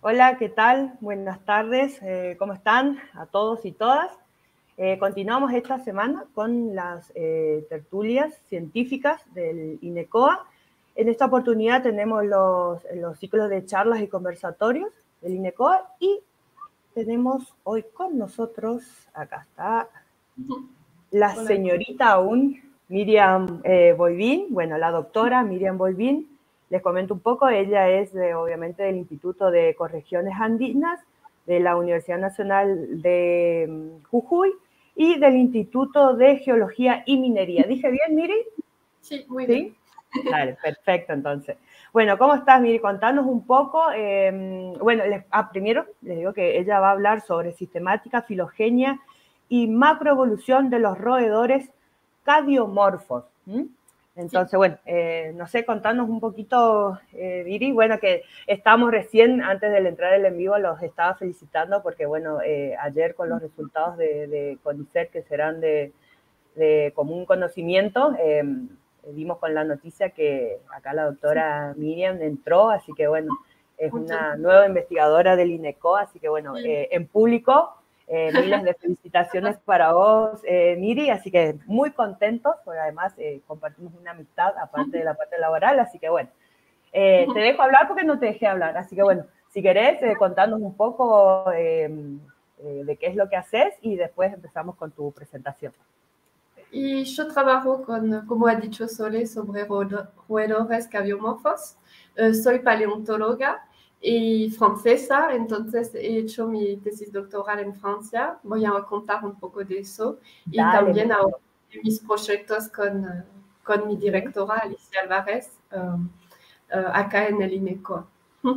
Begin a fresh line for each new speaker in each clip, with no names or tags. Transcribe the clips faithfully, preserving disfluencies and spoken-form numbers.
Hola, ¿qué tal? Buenas tardes, eh, ¿cómo están a todos y todas? Eh, continuamos esta semana con las eh, tertulias científicas del INECOA. En esta oportunidad tenemos los, los ciclos de charlas y conversatorios del INECOA y tenemos hoy con nosotros, acá está, la
Hola.
señorita aún, Miriam eh, Boivin, bueno, la doctora Miriam Boivin. Les comento un poco, ella es de, obviamente del Instituto de Ecorregiones Andinas, de la Universidad Nacional de Jujuy y del Instituto de Geología y Minería. ¿Dije bien, Miri?
Sí, muy
¿Sí?
bien.
Dale, perfecto, entonces. Bueno, ¿cómo estás, Miri? Contanos un poco. Eh, bueno, les, ah, primero les digo que ella va a hablar sobre sistemática, filogenia y macroevolución de los roedores cadiomorfos. ¿Mm? Entonces,
Sí.
bueno, eh, no sé, contanos un poquito, eh, Viri, bueno, que estamos recién, antes de entrar el en vivo, los estaba felicitando porque, bueno, eh, ayer con los resultados de, de CONICET, que serán de, de común conocimiento, eh, dimos con la noticia que acá la doctora Miriam entró, así que, bueno, es una nueva investigadora del INECO, así que, bueno, eh, en público, Eh, miles de felicitaciones para vos, eh, Miri, así que muy contentos, porque además eh, compartimos una amistad aparte de la parte laboral, así que bueno, eh, te dejo hablar porque no te dejé hablar, así que bueno, si querés, eh, contanos un poco eh, eh, de qué es lo que haces y después empezamos con tu presentación.
Y yo trabajo con, como ha dicho Sole, sobre roedores cadiomorfos. Uh, soy paleontóloga y francesa, entonces he hecho mi tesis doctoral en Francia. Voy a contar un poco de eso. Y
Dale,
también ahora mis proyectos con, uh, con mi directora, Alicia Álvarez, uh, uh, acá en el INECO.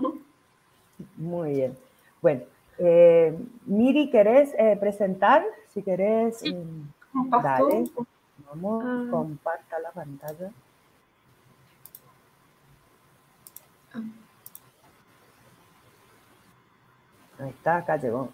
Muy bien. Bueno, eh, Miri, ¿querés eh, presentar? Si querés,
Sí,
eh,
comparto.
dale, vamos,
Uh,
comparta la pantalla. Ahí está, acá llegó.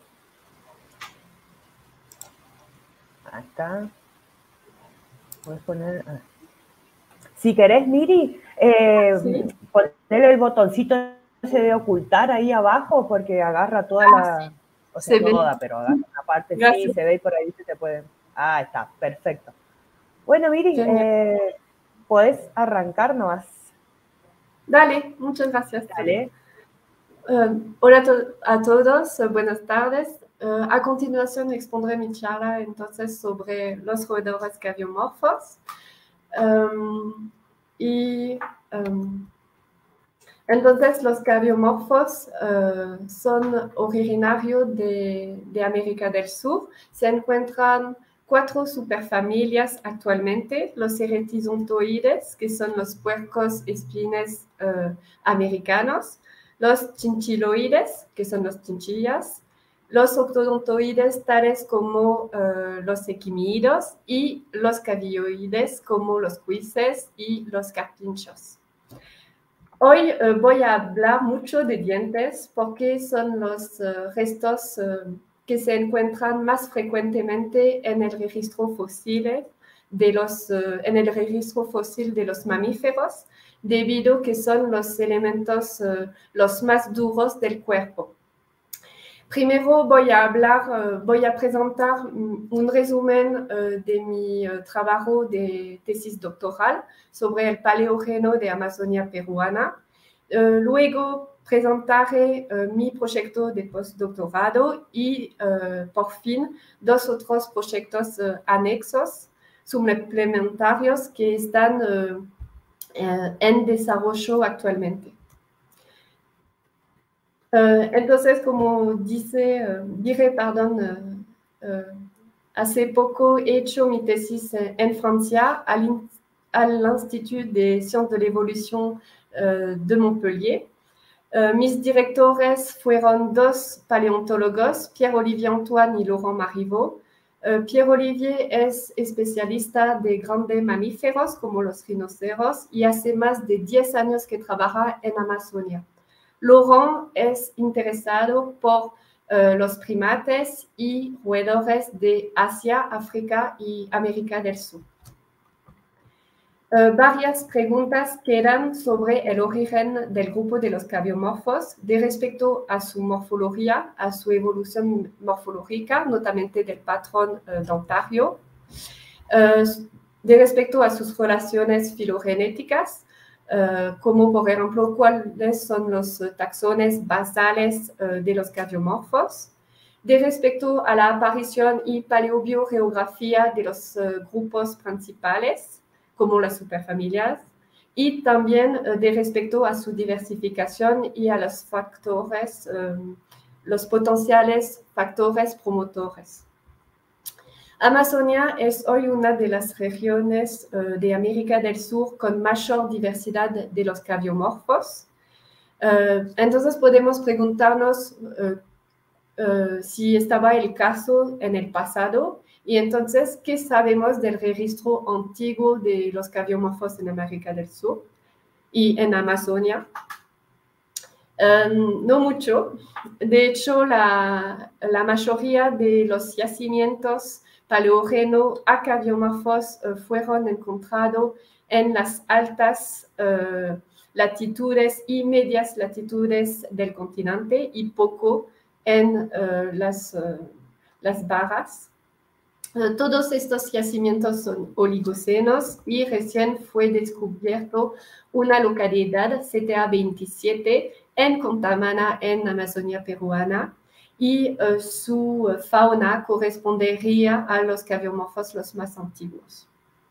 Ahí está. Puedes poner... Ah. Si querés, Miri, eh,
sí.
poner el botoncito ese de ocultar ahí abajo porque agarra toda la... O sea,
Se
no
ve.
toda, pero agarra una parte, sí,
Gracias.
se ve y por ahí se te puede... Ah, está, perfecto. Bueno, Miri,
Genial.
eh, podés arrancar nomás.
Dale, muchas gracias.
Dale.
Uh, hola to a todos, uh, buenas tardes. Uh, a continuación expondré mi charla entonces sobre los roedores cadiomorfos. Um, y um, entonces los cadiomorfos uh, son originarios de, de América del Sur. Se encuentran cuatro superfamilias actualmente: los ceratizontoides, que son los puercos espines uh, americanos; los chinchiloides, que son los chinchillas; los octodontoides, tales como uh, los equimiidos; y los cavioides, como los cuises y los carpinchos. Hoy uh, voy a hablar mucho de dientes porque son los uh, restos uh, que se encuentran más frecuentemente en el registro fósil de los, uh, en el registro fósil de los mamíferos, debido a que son los elementos uh, los más duros del cuerpo. Primero voy a hablar, uh, voy a presentar un resumen uh, de mi uh, trabajo de tesis doctoral sobre el paleógeno de Amazonia peruana. Uh, luego presentaré uh, mi proyecto de postdoctorado y, uh, por fin, dos otros proyectos uh, anexos suplementarios que están uh, uh, en desarrollo actualmente. Uh, entonces, como dice, uh, dije, perdón, uh, uh, hace poco he hecho mi tesis en Francia al, al Institut de Sciences de l'Evolution uh, de Montpellier. Uh, mis directores fueron dos paleontólogos, Pierre-Olivier Antoine y Laurent Marivaux. Uh, Pierre-Olivier es especialista de grandes mamíferos como los rinoceros y hace más de diez años que trabaja en Amazonia. Laurent es interesado por uh, los primates y roedores de Asia, África y América del Sur. Uh, varias preguntas quedan sobre el origen del grupo de los cabiomorfos de respecto a su morfología, a su evolución morfológica, notamente del patrón uh, dentario, uh, de respecto a sus relaciones filogenéticas, uh, como por ejemplo cuáles son los taxones basales uh, de los cabiomorfos, de respecto a la aparición y paleobiogeografía de los uh, grupos principales, como las superfamilias, y también uh, de respecto a su diversificación y a los factores, um, los potenciales factores promotores. Amazonia es hoy una de las regiones uh, de América del Sur con mayor diversidad de los cabiomorfos. Uh, entonces podemos preguntarnos uh, uh, si estaba el caso en el pasado. Y entonces, ¿qué sabemos del registro antiguo de los cabiomorfos en América del Sur y en Amazonia? Um, no mucho. De hecho, la, la mayoría de los yacimientos paleógenos a cabiomorfos uh, fueron encontrados en las altas uh, latitudes y medias latitudes del continente y poco en uh, las, uh, las barras. Todos estos yacimientos son oligocenos y recién fue descubierto una localidad, C T A veintisiete, en Contamana, en Amazonia peruana, y uh, su fauna correspondería a los cabiomorfos los más antiguos.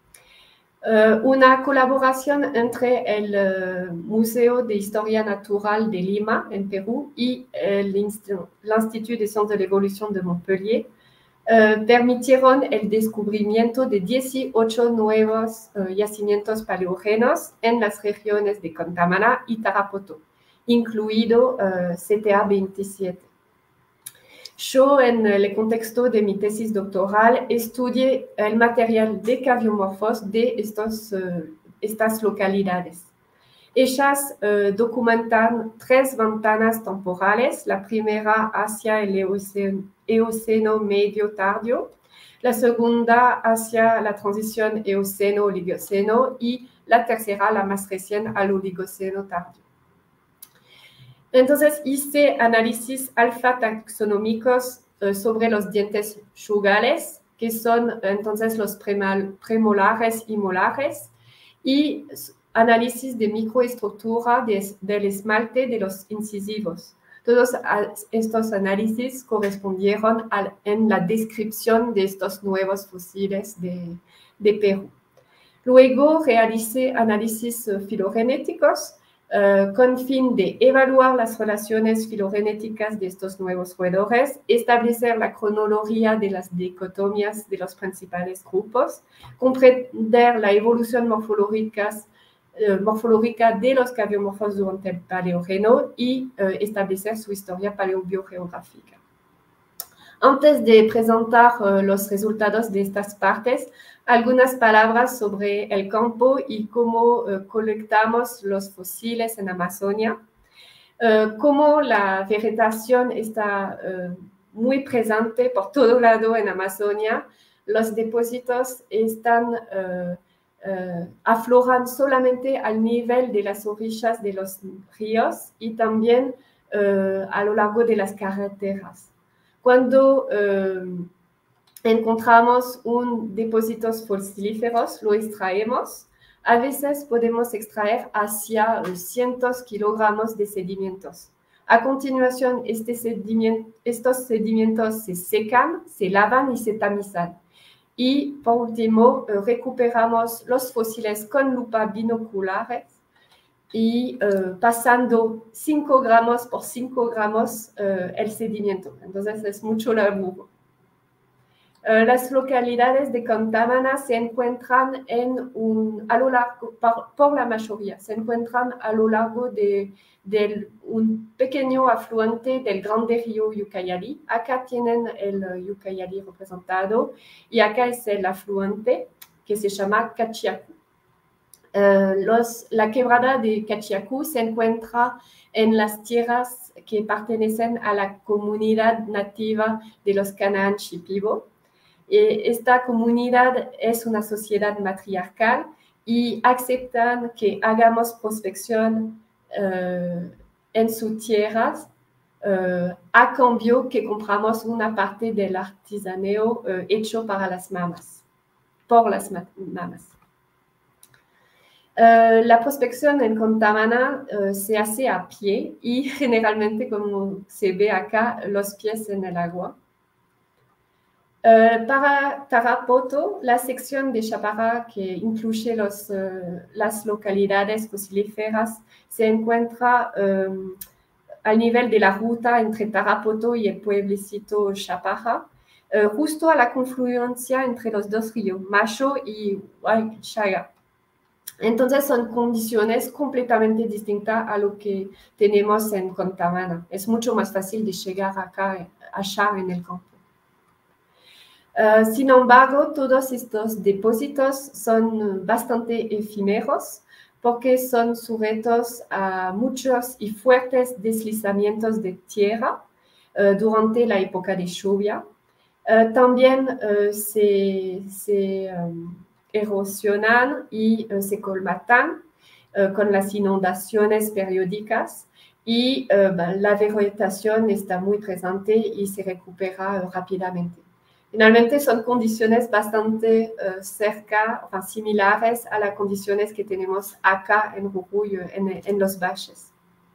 Uh, una colaboración entre el uh, Museo de Historia Natural de Lima, en Perú, y l'Institut des Sciences de l'Évolution de Montpellier Uh, permitieron el descubrimiento de dieciocho nuevos uh, yacimientos paleógenos en las regiones de Contamana y Tarapoto, incluido uh, C T A veintisiete. Yo, en el contexto de mi tesis doctoral, estudié el material de cabiomorfos de estos, uh, estas localidades. Ellas uh, documentan tres ventanas temporales, la primera hacia el Eoceno, Eoceno medio tardío, la segunda hacia la transición Eoceno-Oligoceno y la tercera, la más reciente, al Oligoceno tardío. Entonces hice análisis alfa taxonómicos uh, sobre los dientes yugales, que son entonces los premolares y molares, y análisis de microestructura de, del esmalte de los incisivos. Todos estos análisis correspondieron a, en la descripción de estos nuevos fósiles de, de Perú. Luego realicé análisis filogenéticos uh, con fin de evaluar las relaciones filogenéticas de estos nuevos roedores, establecer la cronología de las dicotomías de los principales grupos, comprender la evolución morfológica Uh, morfológica de los cabiomorfos durante el Paleógeno y uh, establecer su historia paleobiogeográfica. Antes de presentar uh, los resultados de estas partes, algunas palabras sobre el campo y cómo uh, colectamos los fósiles en Amazonia. Uh, cómo la vegetación está uh, muy presente por todo lado en Amazonia, los depósitos están uh, Uh, afloran solamente al nivel de las orillas de los ríos y también uh, a lo largo de las carreteras. Cuando uh, encontramos un depósito fosilíferos, lo extraemos. A veces podemos extraer hacia uh, cientos kilogramos de sedimentos. A continuación, este sediment, estos sedimentos se secan, se lavan y se tamizan. Y, por último, uh, recuperamos los fósiles con lupa binoculares y uh, pasando cinco gramos por cinco gramos uh, el sedimento. Entonces, es mucho laburo. Uh, las localidades de Contamana se encuentran en un, a lo largo, por, por la mayoría, se encuentran a lo largo de, de un pequeño afluente del grande río Ucayali. Acá tienen el Ucayali representado y acá es el afluente que se llama Cachiacú. Uh, los, la quebrada de Cachiacú se encuentra en las tierras que pertenecen a la comunidad nativa de los Canaan Shipibo. Esta comunidad es una sociedad matriarcal y aceptan que hagamos prospección uh, en sus tierras uh, a cambio que compramos una parte del artesaneo uh, hecho para las mamas, por las mamas. Uh, la prospección en Contamana uh, se hace a pie y generalmente, como se ve acá, los pies en el agua. Uh, para Tarapoto, la sección de Chaparra que incluye los, uh, las localidades fosilíferas se encuentra um, al nivel de la ruta entre Tarapoto y el pueblecito Chaparra, uh, justo a la confluencia entre los dos ríos, Macho y Huaychaga. Entonces son condiciones completamente distintas a lo que tenemos en Contamana. Es mucho más fácil de llegar acá, allá en el campo. Uh, sin embargo, todos estos depósitos son bastante efímeros porque son sujetos a muchos y fuertes deslizamientos de tierra uh, durante la época de lluvia. Uh, también uh, se, se um, erosionan y uh, se colmatan uh, con las inundaciones periódicas y uh, la vegetación está muy presente y se recupera uh, rápidamente. Finalmente son condiciones bastante uh, cerca, o sea, similares a las condiciones que tenemos acá en Jujuy, en, en los valles.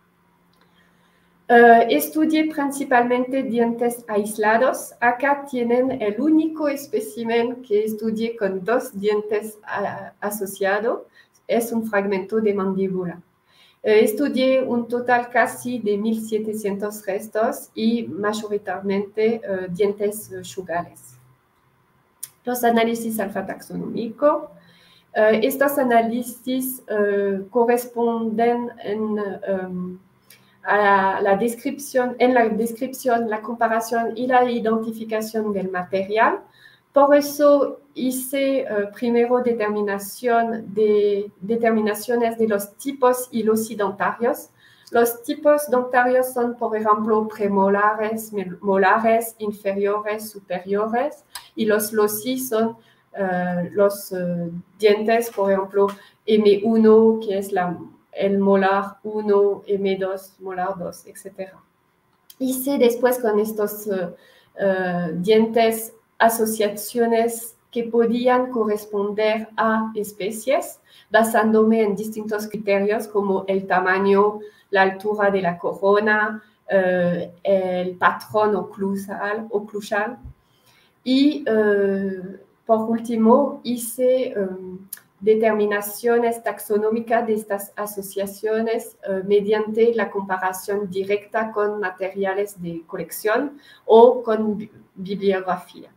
Uh, estudié principalmente dientes aislados. Acá tienen el único espécimen que estudié con dos dientes uh, asociados. Es un fragmento de mandíbula. Uh, estudié un total casi de mil setecientos restos y mayoritariamente uh, dientes uh, jugales. Los análisis alfa-taxonómicos. Uh, estos análisis uh, corresponden en, um, a la descripción, en la descripción, la comparación y la identificación del material. Por eso hice uh, primero determinación de, determinaciones de los tipos y los dentarios. Los tipos dentarios son, por ejemplo, premolares, molares, inferiores, superiores, y los loci son uh, los uh, dientes, por ejemplo, eme uno, que es la, el molar uno, eme dos, molar dos, etcétera. Hice después con estos uh, uh, dientes asociaciones que podían corresponder a especies, basándome en distintos criterios como el tamaño, la altura de la corona, uh, el patrón oclusal, oclusal. Y uh, por último hice um, determinaciones taxonómicas de estas asociaciones uh, mediante la comparación directa con materiales de colección o con bi bibliografía.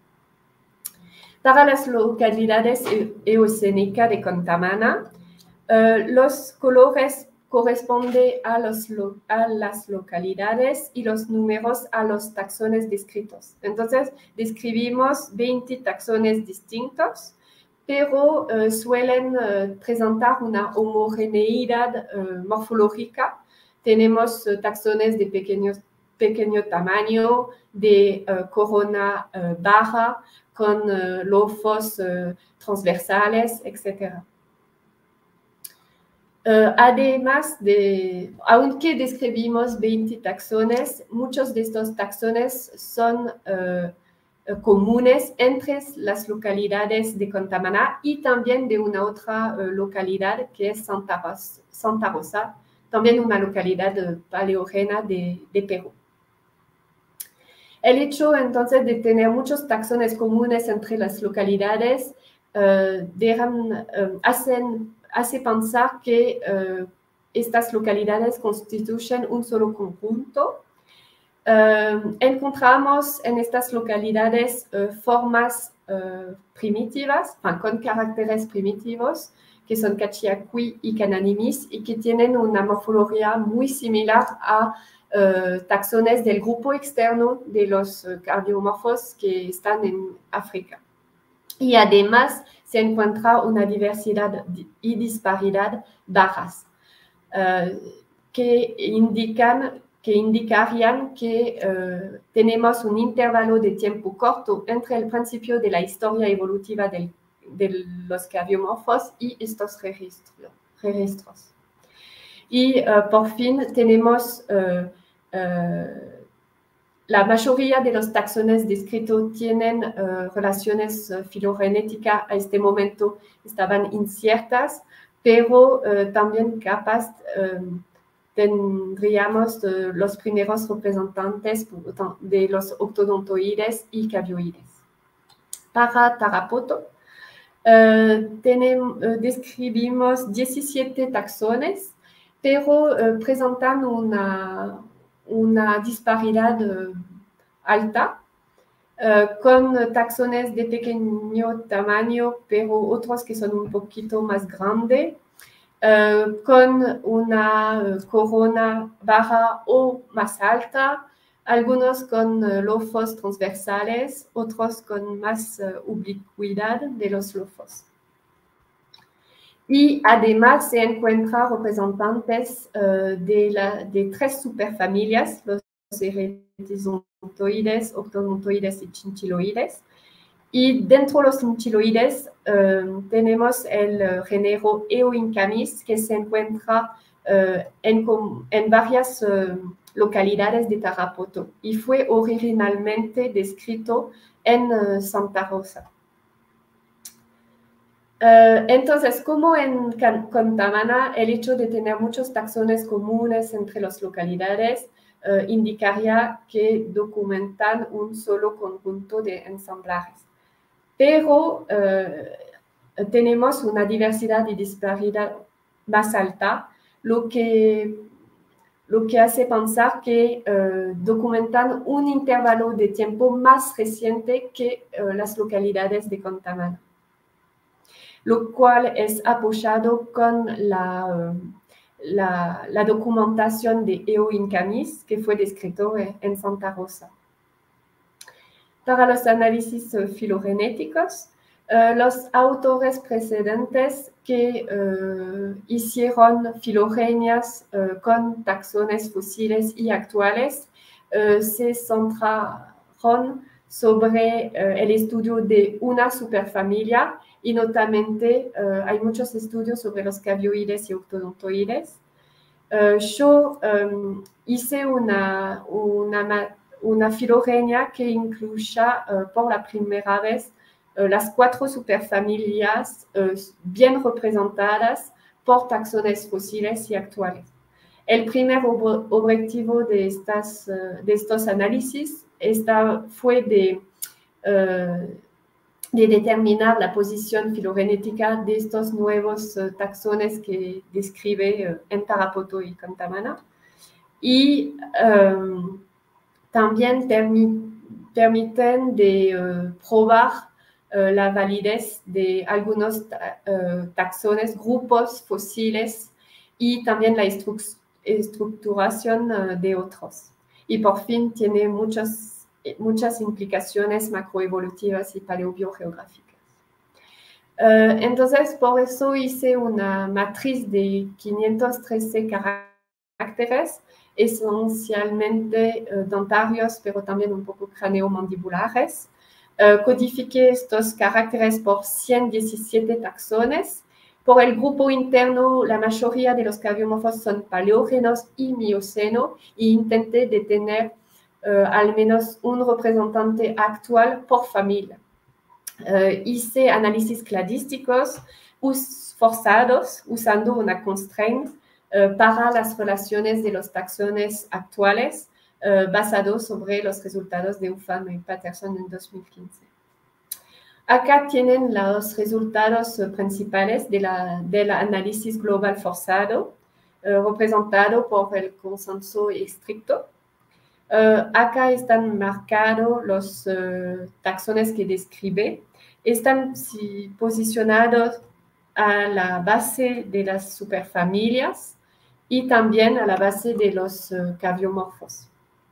Para las localidades eocénicas de Contamana, uh, los colores corresponden a, los lo, a las localidades y los números a los taxones descritos. Entonces, describimos veinte taxones distintos, pero uh, suelen uh, presentar una homogeneidad uh, morfológica. Tenemos uh, taxones de pequeños, pequeño tamaño, de uh, corona uh, baja, con uh, lofos uh, transversales, etcétera. Uh, además de, aunque describimos veinte taxones, muchos de estos taxones son uh, comunes entre las localidades de Contamana y también de una otra uh, localidad que es Santa Rosa, Santa Rosa, también una localidad uh, paleógena de, de Perú. El hecho entonces de tener muchos taxones comunes entre las localidades uh, dejan, uh, hacen hace pensar que uh, estas localidades constituyen un solo conjunto. Uh, encontramos en estas localidades uh, formas uh, primitivas, enfin, con caracteres primitivos, que son Cachiacui y Cananimis, y que tienen una morfología muy similar a uh, taxones del grupo externo de los uh, cardiomorfos que están en África. Y además se encuentra una diversidad y disparidad bajas uh, que, indican, que indicarían que uh, tenemos un intervalo de tiempo corto entre el principio de la historia evolutiva del, de los caviomorfos y estos registro, registros. Y uh, por fin tenemos uh, uh, la mayoría de los taxones descritos tienen uh, relaciones uh, filogenéticas a este momento, estaban inciertas, pero uh, también capaz uh, tendríamos uh, los primeros representantes de los octodontoides y cavioides. Para Tarapoto, uh, tenemos, uh, describimos diecisiete taxones, pero uh, presentan una, una disparidad uh, alta, uh, con taxones de pequeño tamaño, pero otros que son un poquito más grandes, uh, con una corona baja o más alta, algunos con uh, lofos transversales, otros con más uh, ubicuidad de los lofos. Y además se encuentran representantes uh, de, la, de tres superfamilias, los eretizontoides, octodontoides y chinchiloides. Y dentro de los chinchiloides uh, tenemos el uh, género Eoincamis, que se encuentra uh, en, en varias uh, localidades de Tarapoto y fue originalmente descrito en uh, Santa Rosa. Uh, entonces, como en Contamana, el hecho de tener muchos taxones comunes entre las localidades uh, indicaría que documentan un solo conjunto de ensamblajes. Pero uh, tenemos una diversidad y disparidad más alta, lo que, lo que hace pensar que uh, documentan un intervalo de tiempo más reciente que uh, las localidades de Contamana, lo cual es apoyado con la, la, la documentación de Eoincamis, que fue descrito en Santa Rosa. Para los análisis uh, filogenéticos, uh, los autores precedentes que uh, hicieron filogenias uh, con taxones fósiles y actuales uh, se centraron sobre uh, el estudio de una superfamilia y notamente uh, hay muchos estudios sobre los cavioides y octodontoides. Uh, yo um, hice una, una, una filogenia que incluya uh, por la primera vez uh, las cuatro superfamilias uh, bien representadas por taxones fósiles y actuales. El primer ob objetivo de, estas, uh, de estos análisis esta fue de uh, de determinar la posición filogenética de estos nuevos uh, taxones que describe uh, en Tarapoto y Contamana. Y um, también permi permiten de uh, probar uh, la validez de algunos ta uh, taxones, grupos fósiles y también la estru estructuración uh, de otros. Y por fin tiene muchos muchas implicaciones macroevolutivas y paleobiogeográficas. Uh, entonces, por eso hice una matriz de quinientos trece caracteres, esencialmente uh, dentarios, pero también un poco craneomandibulares. Uh, codifiqué estos caracteres por ciento diecisiete taxones. Por el grupo interno, la mayoría de los caviomorfos son paleógenos y mioceno, e intenté detener Uh, al menos un representante actual por familia. Uh, hice análisis cladísticos us forzados usando una constraint uh, para las relaciones de los taxones actuales uh, basados sobre los resultados de Ufam y Patterson en dos mil quince. Acá tienen los resultados uh, principales de la, del análisis global forzado, uh, representado por el consenso estricto. Uh, acá están marcados los uh, taxones que describe. Están si, posicionados a la base de las superfamilias y también a la base de los uh, caviomorfos.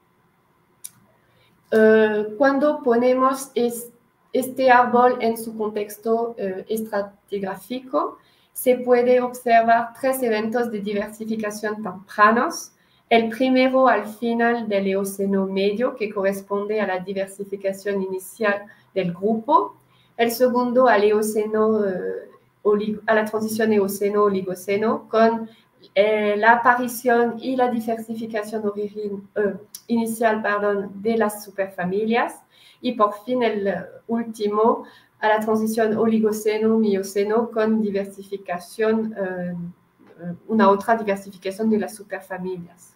Uh, cuando ponemos es, este árbol en su contexto uh, estratigráfico, se puede observar tres eventos de diversificación tempranos. El primero al final del Eoceno medio, que corresponde a la diversificación inicial del grupo. el segundo al Eoceno, eh, a la transición Eoceno-Oligoceno, con eh, la aparición y la diversificación origin, eh, inicial perdón, de las superfamilias, y por fin el último a la transición Oligoceno-Mioceno con diversificación, eh, una otra diversificación de las superfamilias.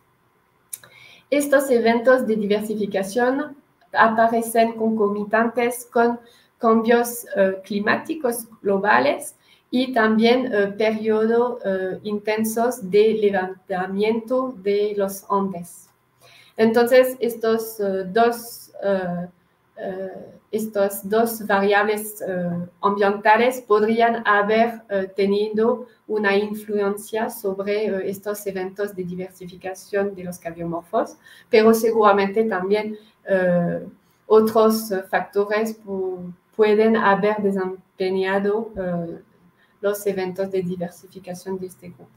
Estos eventos de diversificación aparecen concomitantes con cambios eh, climáticos globales y también eh, periodos eh, intensos de levantamiento de los Andes. Entonces, estos, uh, dos, uh, uh, estos dos variables uh, ambientales podrían haber uh, tenido una influencia sobre uh, estos eventos de diversificación de los cardiomorfos, pero seguramente también uh, otros uh, factores pu pueden haber desempeñado uh, los eventos de diversificación de este grupo.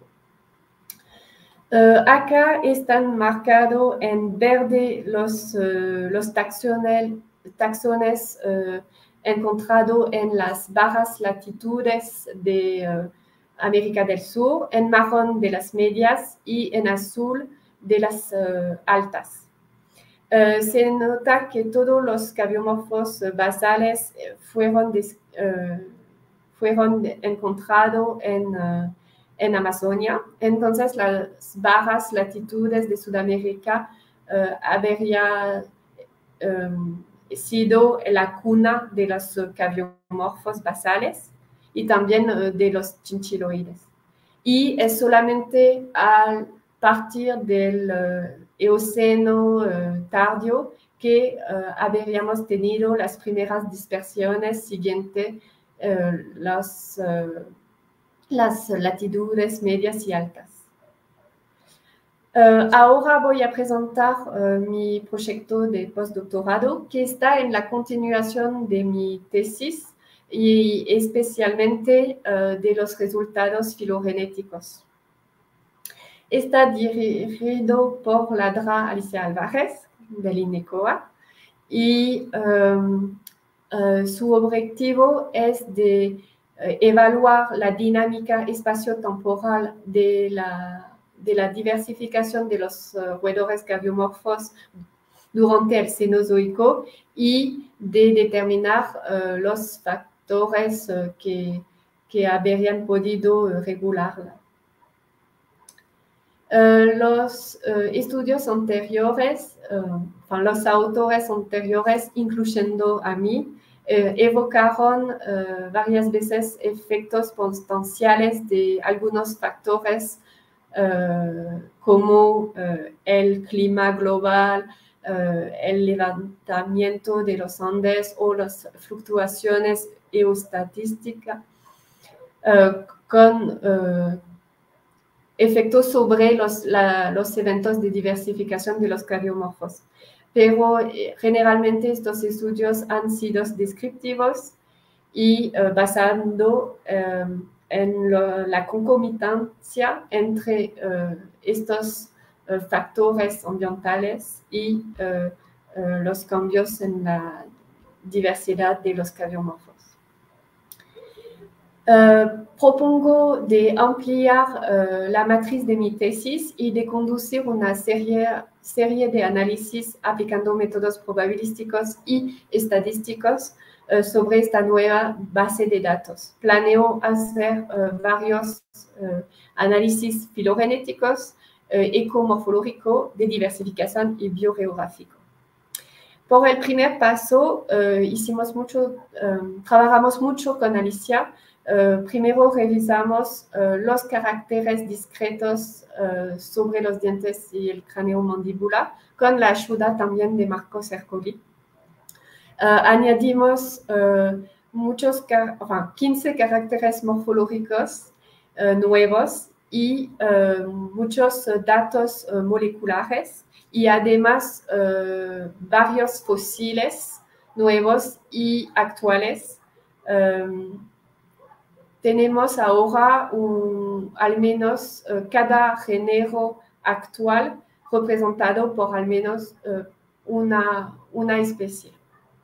Uh, acá están marcados en verde los, uh, los taxones, taxones uh, encontrados en las bajas latitudes de uh, América del Sur, en marrón de las medias y en azul de las uh, altas. Uh, se nota que todos los cardiomorfos basales fueron, des, uh, fueron encontrados en uh, en Amazonia. Entonces, las bajas latitudes de Sudamérica uh, habrían um, sido la cuna de los cardiomorfos basales y también uh, de los chinchiloides. Y es solamente a partir del uh, Eoceno uh, tardío que uh, habríamos tenido las primeras dispersiones siguientes uh, los uh, las latitudes medias y altas. Uh, ahora voy a presentar uh, mi proyecto de postdoctorado, que está en la continuación de mi tesis y especialmente uh, de los resultados filogenéticos. Está dirigido por la D R A Alicia Álvarez, del INECOA, y um, uh, su objetivo es de evaluar la dinámica espaciotemporal de la, de la diversificación de los uh, roedores cardiomorfos durante el Cenozoico y de determinar uh, los factores uh, que, que habrían podido uh, regularla. Uh, los uh, estudios anteriores, uh, enfin, los autores anteriores, incluyendo a mí, Eh, evocaron eh, varias veces efectos potenciales de algunos factores eh, como eh, el clima global, eh, el levantamiento de los Andes o las fluctuaciones geostáticas eh, con eh, efectos sobre los, la, los eventos de diversificación de los cardiomorfos. Pero eh, generalmente estos estudios han sido descriptivos y uh, basando um, en lo, la concomitancia entre uh, estos uh, factores ambientales y uh, uh, los cambios en la diversidad de los cardiomorfos. Uh, propongo de ampliar uh, la matriz de mi tesis y de conducir una serie, serie de análisis aplicando métodos probabilísticos y estadísticos uh, sobre esta nueva base de datos. Planeo hacer uh, varios uh, análisis filogenéticos, uh, ecomorfológico, de diversificación y biogeográfico. Por el primer paso, uh, hicimos mucho, um, trabajamos mucho con Alicia. Uh, primero revisamos uh, los caracteres discretos uh, sobre los dientes y el cráneo mandíbula, con la ayuda también de Marcos Ercoli. Uh, añadimos uh, muchos, enfin, quince caracteres morfológicos uh, nuevos y uh, muchos uh, datos uh, moleculares y además uh, varios fósiles nuevos y actuales. Um, Tenemos ahora un, al menos uh, cada género actual representado por al menos uh, una, una especie.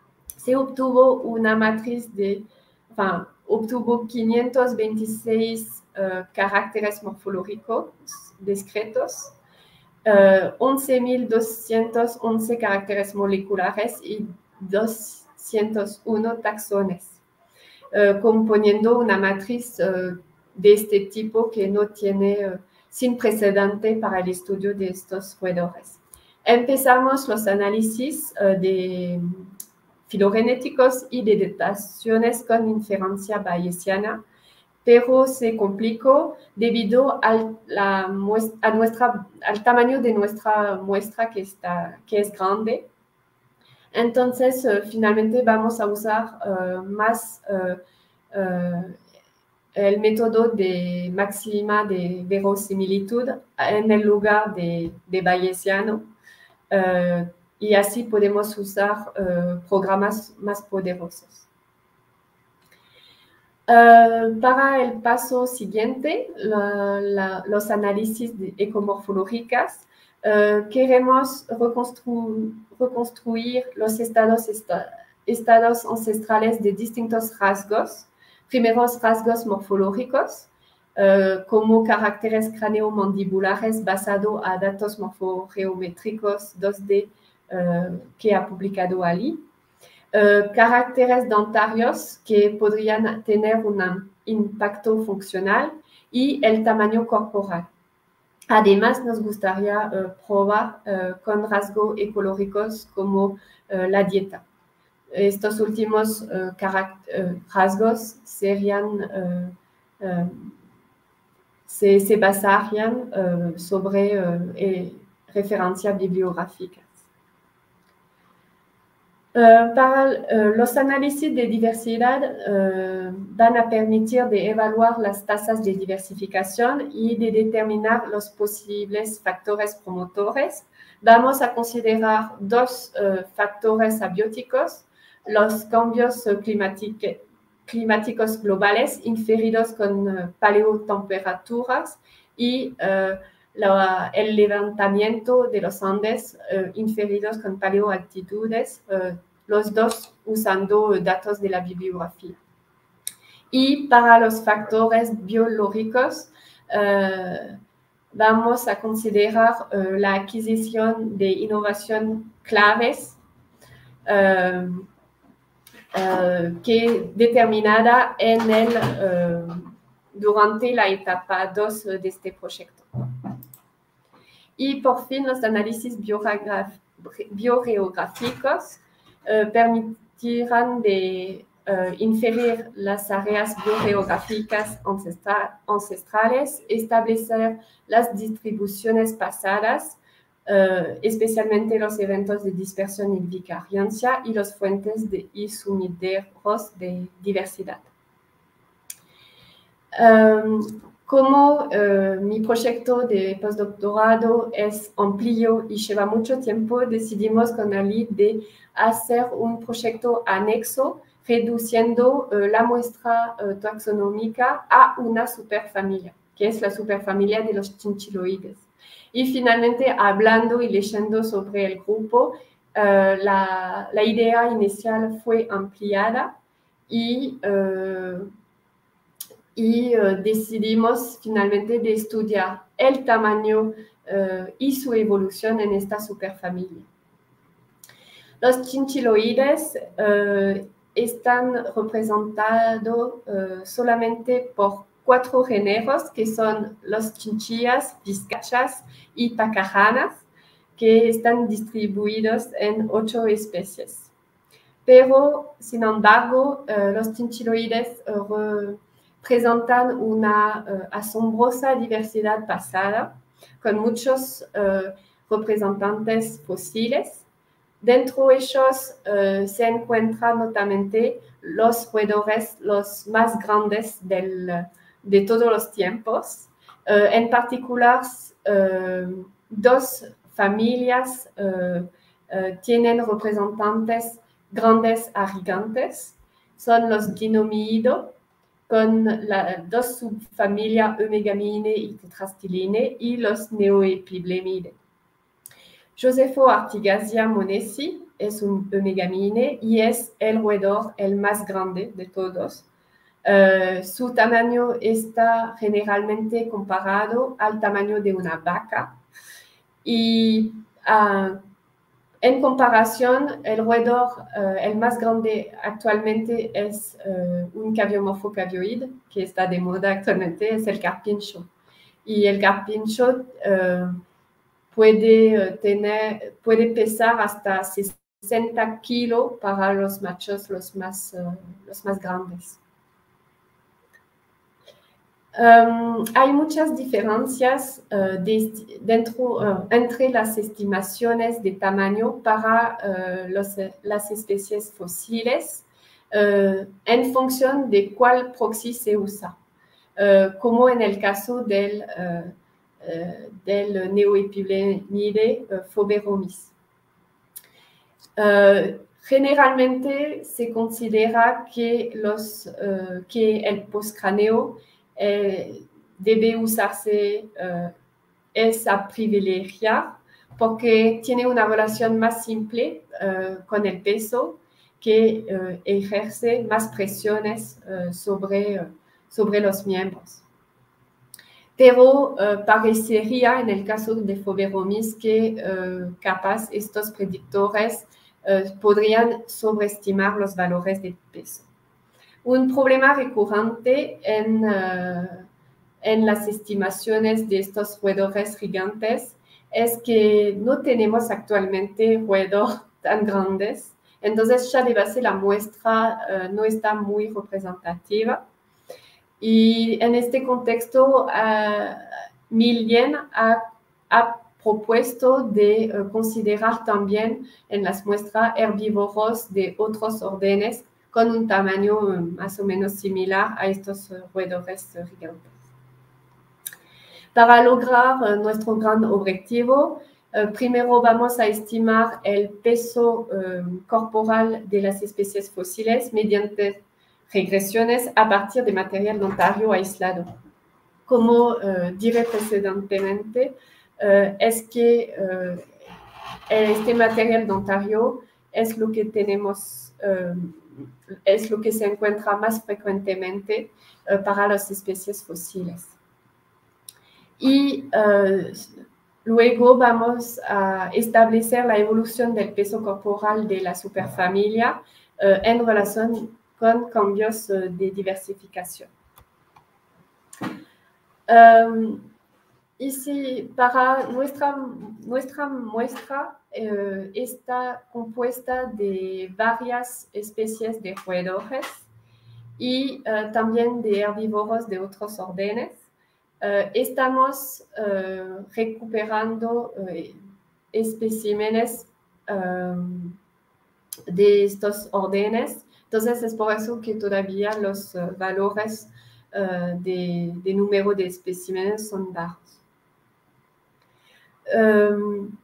se obtuvo una matriz de, enfin, obtuvo quinientos veintiséis uh, caracteres morfológicos discretos, uh, once mil doscientos once caracteres moleculares y doscientos uno taxones, uh, componiendo una matriz uh, de este tipo que no tiene uh, sin precedente para el estudio de estos roedores. Empezamos los análisis uh, de filogenéticos y de dataciones con inferencia bayesiana, pero se complicó debido al, la muestra, a nuestra, al tamaño de nuestra muestra que, está, que es grande. Entonces, uh, finalmente vamos a usar uh, más uh, uh, el método de máxima de verosimilitud en el lugar de, de bayesiano. Uh, y así podemos usar uh, programas más poderosos. Uh, para el paso siguiente, la, la, los análisis de ecomorfológicos, uh, queremos reconstru reconstruir los estados, esta estados ancestrales de distintos rasgos, primeros rasgos morfológicos, uh, como caracteres craneomandibulares basados a datos morfogeométricos dos D uh, que ha publicado Ali. Uh, caracteres dentarios que podrían tener un impacto funcional y el tamaño corporal. Además, nos gustaría uh, probar uh, con rasgos ecológicos como uh, la dieta. Estos últimos uh, uh, rasgos serían, uh, uh, se, se basarían uh, sobre uh, eh, referencias bibliográficas. Uh, para uh, los análisis de diversidad uh, van a permitir de evaluar las tasas de diversificación y de determinar los posibles factores promotores. Vamos a considerar dos uh, factores abióticos, los cambios uh, climáticos globales inferidos con uh, paleotemperaturas y uh, La, el levantamiento de los Andes uh, inferidos con paleoaltitudes, uh, los dos usando datos de la bibliografía. Y para los factores biológicos, uh, vamos a considerar uh, la adquisición de innovación claves uh, uh, que determinada en el, uh, durante la etapa dos de este proyecto. Y por fin, los análisis biogeográficos uh, permitirán de uh, inferir las áreas biogeográficas ancestra ancestrales, establecer las distribuciones pasadas, uh, especialmente los eventos de dispersión y vicariancia y las fuentes de, y sumideros de diversidad. Um, Como uh, mi proyecto de postdoctorado es amplio y lleva mucho tiempo, decidimos con Ali de hacer un proyecto anexo reduciendo uh, la muestra uh, taxonómica a una superfamilia, que es la superfamilia de los chinchiloides. Y finalmente, hablando y leyendo sobre el grupo, uh, la, la idea inicial fue ampliada y uh, y uh, decidimos finalmente de estudiar el tamaño uh, y su evolución en esta superfamilia. Los chinchiloides uh, están representados uh, solamente por cuatro géneros, que son los chinchillas, vizcachas y pacarranas, que están distribuidos en ocho especies. Pero, sin embargo, uh, los chinchiloides uh, presentan una uh, asombrosa diversidad pasada, con muchos uh, representantes fósiles. Dentro de ellos uh, se encuentran notamente los roedores los más grandes del, de todos los tiempos. Uh, en particular, uh, dos familias uh, uh, tienen representantes grandes a gigantes. Son los Dinomiido, con las dos subfamilias Eumegamine y Tetrastyline, y los Neoepiblemidae. Josefo Artigasia Monesi es un megamine y es el roedor el más grande de todos. Uh, su tamaño está generalmente comparado al tamaño de una vaca y uh, en comparación, el roedor uh, el más grande actualmente es uh, un caviomorfo cavioide que está de moda actualmente, es el carpincho. Y el carpincho uh, puede, tener, puede pesar hasta sesenta kilos para los machos los más, uh, los más grandes. Um, hay muchas diferencias uh, de, dentro, uh, entre las estimaciones de tamaño para uh, los, las especies fósiles uh, en función de cuál proxy se usa, uh, como en el caso del, uh, uh, del neoepilemnide uh, Phoberomys. Uh, generalmente se considera que, los, uh, que el postcráneo Eh, debe usarse uh, es a privilegiar porque tiene una relación más simple uh, con el peso que uh, ejerce más presiones uh, sobre, uh, sobre los miembros. Pero uh, parecería en el caso de Phoberomys que uh, capaz estos predictores uh, podrían sobreestimar los valores de peso. Un problema recurrente en, uh, en las estimaciones de estos roedores gigantes es que no tenemos actualmente roedores tan grandes, entonces ya de base la muestra uh, no está muy representativa. Y en este contexto, uh, Millien ha, ha propuesto de uh, considerar también en las muestras herbívoros de otros órdenes con un tamaño más o menos similar a estos roedores gigantes. Para lograr uh, nuestro gran objetivo, uh, primero vamos a estimar el peso um, corporal de las especies fósiles mediante regresiones a partir de material dentario aislado. Como uh, diré precedentemente, uh, es que uh, este material dentario es lo que tenemos um, es lo que se encuentra más frecuentemente uh, para las especies fósiles. Y uh, luego vamos a establecer la evolución del peso corporal de la superfamilia uh, en relación con cambios uh, de diversificación. Um, y si para nuestra, nuestra muestra eh, está compuesta de varias especies de roedores y eh, también de herbívoros de otros órdenes, eh, estamos eh, recuperando eh, especímenes eh, de estos órdenes. Entonces es por eso que todavía los uh, valores uh, de, de número de especímenes son bajos. Um,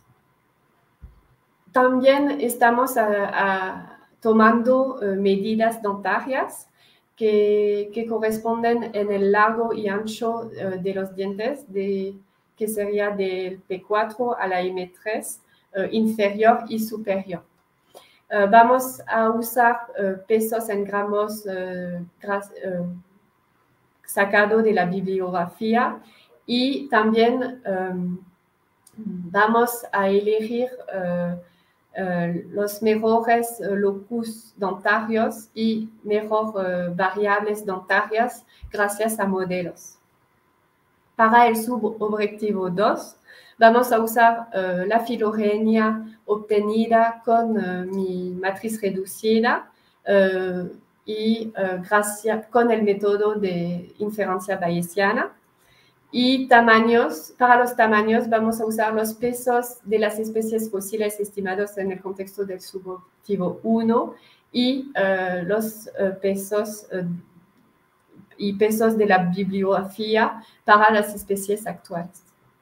también estamos a, a, tomando uh, medidas dentarias que, que corresponden en el largo y ancho uh, de los dientes, de, que sería del P cuatro a la M tres, uh, inferior y superior. Uh, vamos a usar uh, pesos en gramos uh, gras, uh, sacado de la bibliografía y también um, vamos a elegir uh, uh, los mejores uh, locus dentarios y mejor uh, variables dentarias gracias a modelos. Para el subobjetivo dos, vamos a usar uh, la filogenia obtenida con uh, mi matriz reducida uh, y uh, gracias, con el método de inferencia bayesiana. Y tamaños, para los tamaños vamos a usar los pesos de las especies fósiles estimados en el contexto del subobjetivo uno y uh, los uh, pesos uh, y pesos de la bibliografía para las especies actuales.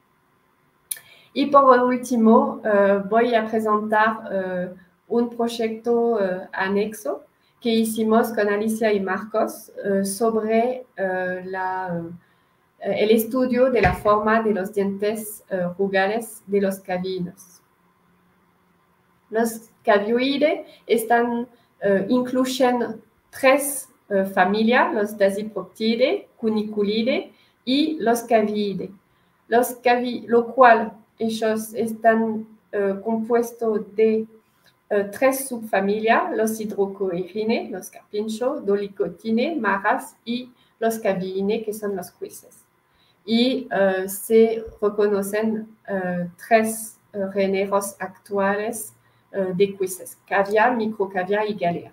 Y por último, uh, voy a presentar uh, un proyecto uh, anexo que hicimos con Alicia y Marcos uh, sobre uh, la, uh, el estudio de la forma de los dientes uh, rugales de los cavinos. Los cavioides están, uh, incluyen tres uh, familias, los Dasyproctidae, Cuniculidae y los Caviidae, los cavi lo cual ellos están uh, compuestos de uh, tres subfamilias, los Hydrocoerinae, los carpinchos, Dolicotinae, maras y los Caviinae, que son los cuises. Y uh, se reconocen uh, tres uh, géneros actuales uh, de cuises, cavia, microcavia y galea.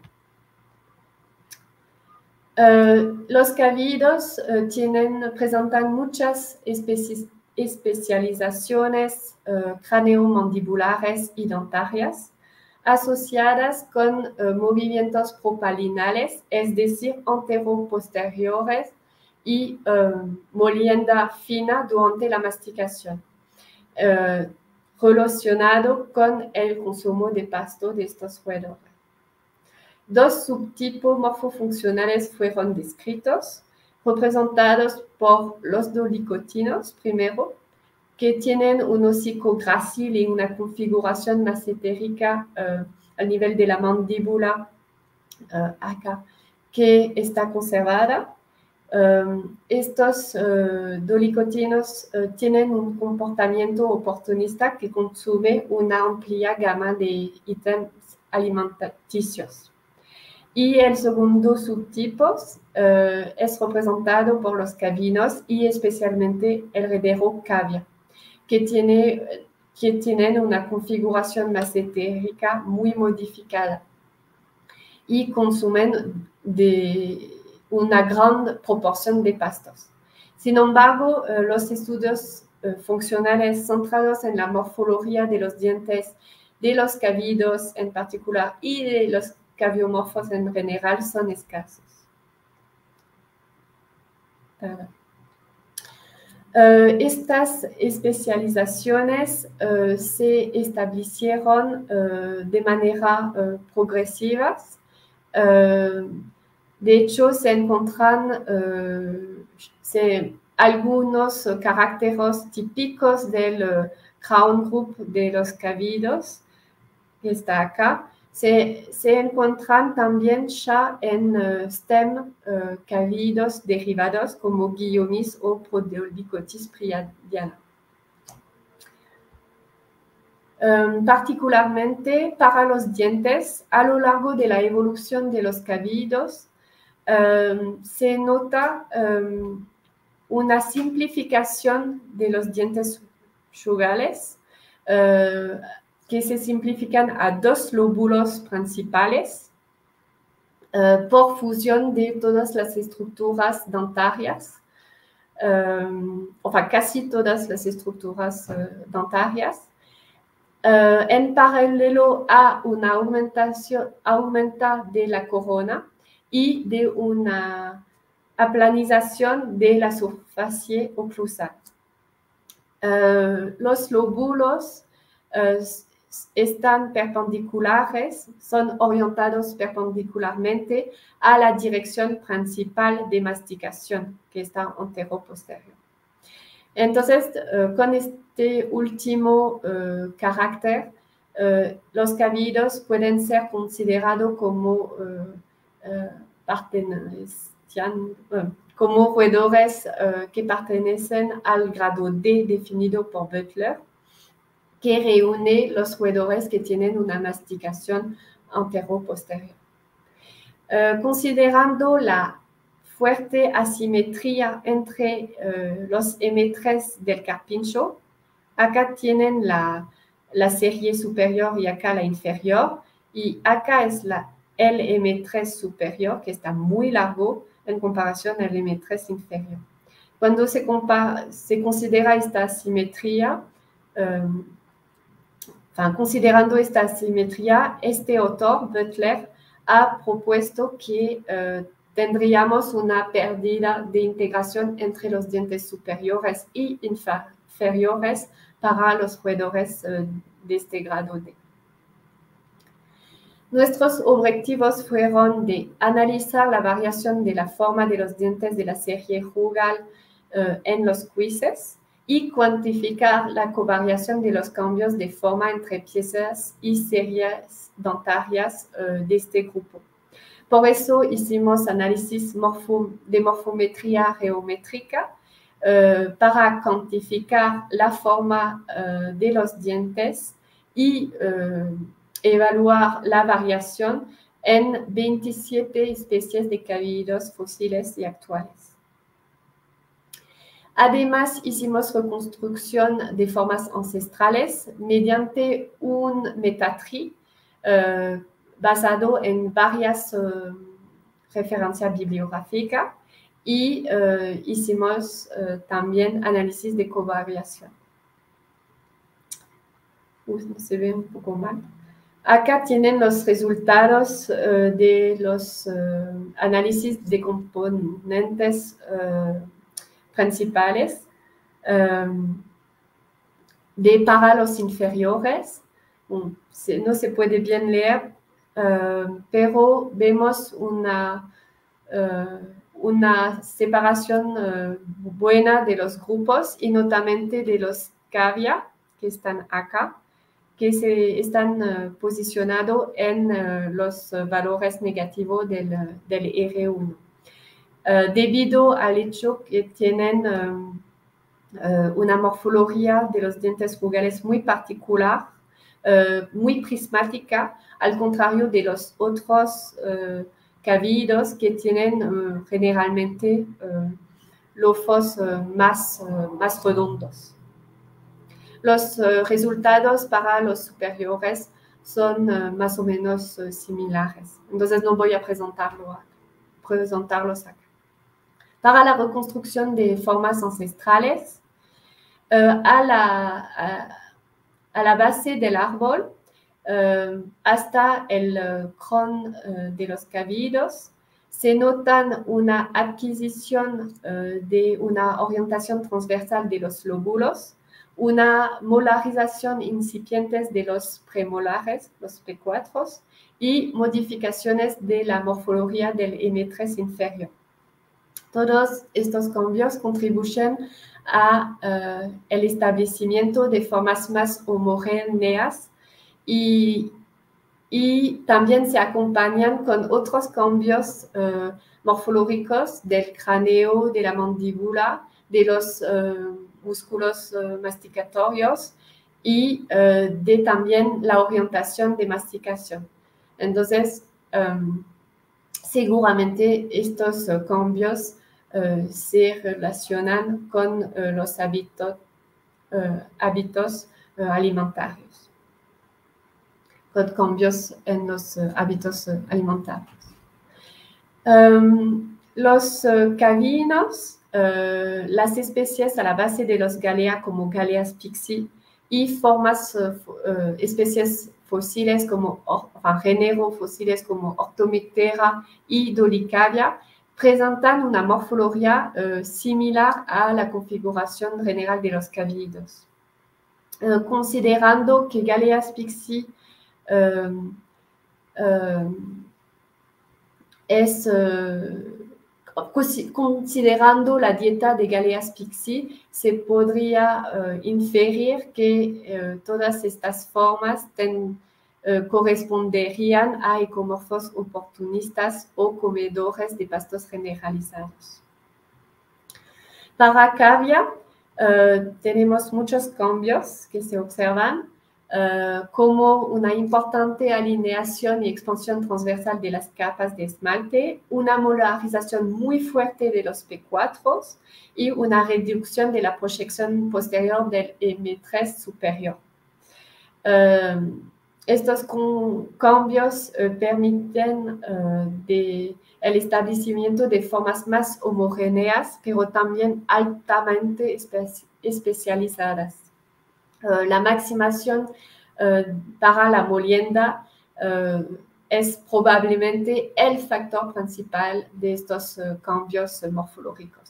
Uh, los caviidos uh, tienen, presentan muchas especies, especializaciones uh, craneomandibulares y dentarias asociadas con uh, movimientos propalinales, es decir, anteroposteriores y uh, molienda fina durante la masticación, uh, relacionado con el consumo de pasto de estos roedores. Dos subtipos morfofuncionales fueron descritos, representados por los dolicotinos, primero, que tienen un hocico grácil y una configuración macetérica uh, al nivel de la mandíbula uh, acá, que está conservada. Um, estos uh, dolicotinos uh, tienen un comportamiento oportunista que consume una amplia gama de ítems alimenticios. Y el segundo subtipo uh, es representado por los cavinos y especialmente el heredero cavia, que, tiene, que tienen una configuración macetérica muy modificada y consumen de una gran proporción de pastos. Sin embargo, uh, los estudios uh, funcionales centrados en la morfología de los dientes de los cavidos en particular y de los caviomorfos en general son escasos. Uh, estas especializaciones uh, se establecieron uh, de manera uh, progresiva. Uh, de hecho, se encuentran uh, se, algunos uh, caracteres típicos del uh, crown group de los cavidos, que está acá. Se, se encuentran también ya en uh, stem uh, cavidos derivados como Guillaumis o Prodolicotis priadiana. Um, particularmente para los dientes, a lo largo de la evolución de los cavidos, um, se nota um, una simplificación de los dientes jugales, uh, que se simplifican a dos lóbulos principales uh, por fusión de todas las estructuras dentarias, um, o sea, casi todas las estructuras uh, dentarias, uh, en paralelo a una aumentación aumenta de la corona y de una aplanización de la superficie oclusal. Uh, los lóbulos uh, están perpendiculares, son orientados perpendicularmente a la dirección principal de masticación, que está anteroposterior. Entonces, uh, con este último uh, carácter, uh, los cavidos pueden ser considerados como, uh, uh, uh, como roedores uh, que pertenecen al grado D definido por Butler, que reúne los roedores que tienen una masticación anteroposterior. Uh, considerando la fuerte asimetría entre uh, los M tres del carpincho, acá tienen la, la serie superior y acá la inferior, y acá es la, el M tres superior, que está muy largo en comparación al M tres inferior. Cuando se, compara, se considera esta asimetría, um, Enfin, considerando esta asimetría, este autor, Butler, ha propuesto que uh, tendríamos una pérdida de integración entre los dientes superiores y inferiores para los roedores uh, de este grado D. Nuestros objetivos fueron de analizar la variación de la forma de los dientes de la serie jugal uh, en los cuises y cuantificar la covariación de los cambios de forma entre piezas y series dentarias uh, de este grupo. Por eso hicimos análisis morfo, de morfometría geométrica uh, para cuantificar la forma uh, de los dientes y uh, evaluar la variación en veintisiete especies de cavidos fósiles y actuales. Además, hicimos reconstrucción de formas ancestrales mediante un metatree uh, basado en varias uh, referencias bibliográficas y uh, hicimos uh, también análisis de covariación. Uy, se ve un poco mal. Acá tienen los resultados uh, de los uh, análisis de componentes uh, principales um, de para los inferiores. Um, se, no se puede bien leer, uh, pero vemos una, uh, una separación uh, buena de los grupos y notamente de los cavia que están acá, que se están uh, posicionados en uh, los uh, valores negativos del, uh, del R uno. Uh, debido al hecho que tienen um, uh, una morfología de los dientes frugales muy particular, uh, muy prismática, al contrario de los otros uh, cavidos que tienen uh, generalmente uh, lofos uh, más, uh, más redondos. Los uh, resultados para los superiores son uh, más o menos uh, similares. Entonces no voy a presentarlo, presentarlos acá. Para la reconstrucción de formas ancestrales, uh, a, la, a, a la base del árbol uh, hasta el uh, cron uh, de los cavidos, se notan una adquisición uh, de una orientación transversal de los lóbulos, una molarización incipiente de los premolares, los P cuatro, y modificaciones de la morfología del M tres inferior. Todos estos cambios contribuyen a uh, el establecimiento de formas más homogéneas y, y también se acompañan con otros cambios uh, morfológicos del cráneo, de la mandíbula, de los uh, músculos uh, masticatorios y uh, de también la orientación de masticación. Entonces, um, seguramente estos uh, cambios Uh, se relacionan con uh, los hábitos, uh, hábitos uh, alimentarios, con cambios en los uh, hábitos uh, alimentarios. Um, los uh, cavinos, uh, las especies a la base de los Galea como Galeas pixi y formas, uh, uh, especies fósiles como, enfin, géneros fósiles como Orthomictera y Dolicaria, presentan una morfología uh, similar a la configuración general de los cavidos. Uh, considerando que Galeas pixi um, um, es, uh, considerando la dieta de Galeas pixi, se podría uh, inferir que uh, todas estas formas ten, Uh, corresponderían a ecomorfos oportunistas o comedores de pastos generalizados. Para cavia, uh, tenemos muchos cambios que se observan, uh, como una importante alineación y expansión transversal de las capas de esmalte, una molarización muy fuerte de los P cuatro y una reducción de la proyección posterior del M tres superior. Uh, Estos cambios uh, permiten uh, de, el establecimiento de formas más homogéneas, pero también altamente espe especializadas. Uh, la maximación uh, para la molienda uh, es probablemente el factor principal de estos uh, cambios uh, morfológicos.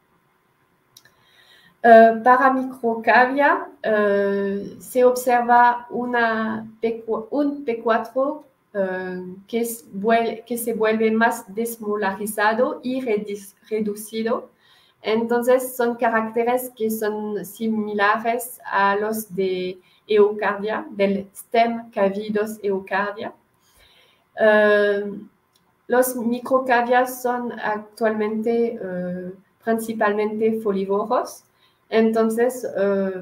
Uh, para microcavia uh, se observa una P un P cuatro uh, que, es, que se vuelve más desmolarizado y redu reducido Entonces, son caracteres que son similares a los de eucardia, del stem cavidos eucardia. Uh, los microcardias son actualmente uh, principalmente folívoros. Entonces, uh,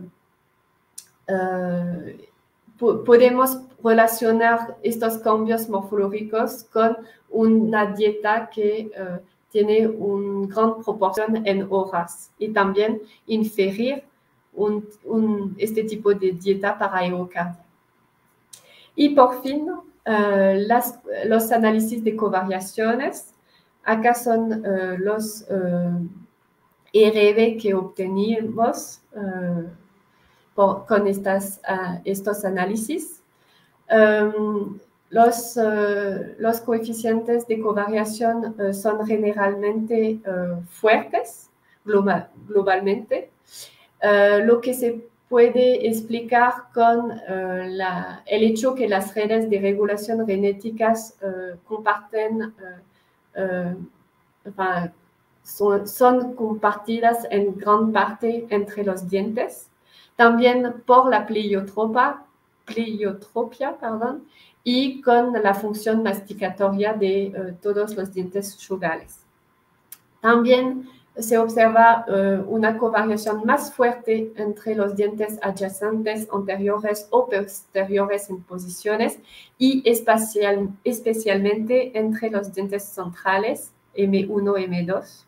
uh, po podemos relacionar estos cambios morfológicos con una dieta que uh, tiene una gran proporción en horas y también inferir un, un, este tipo de dieta para eucardia. Y por fin, uh, las, los análisis de covariaciones. Acá son uh, los uh, R B que obtenimos uh, por, con estas, uh, estos análisis. Um, los, uh, los coeficientes de covariación uh, son generalmente uh, fuertes, global, globalmente, uh, lo que se puede explicar con uh, la, el hecho que las redes de regulación genéticas uh, comparten, uh, uh, enfin, son, son compartidas en gran parte entre los dientes, también por la pleiotropa, pleiotropia, perdón, y con la función masticatoria de uh, todos los dientes jugales. También se observa uh, una covariación más fuerte entre los dientes adyacentes, anteriores o posteriores en posiciones y espacial, especialmente entre los dientes centrales, M uno, M dos.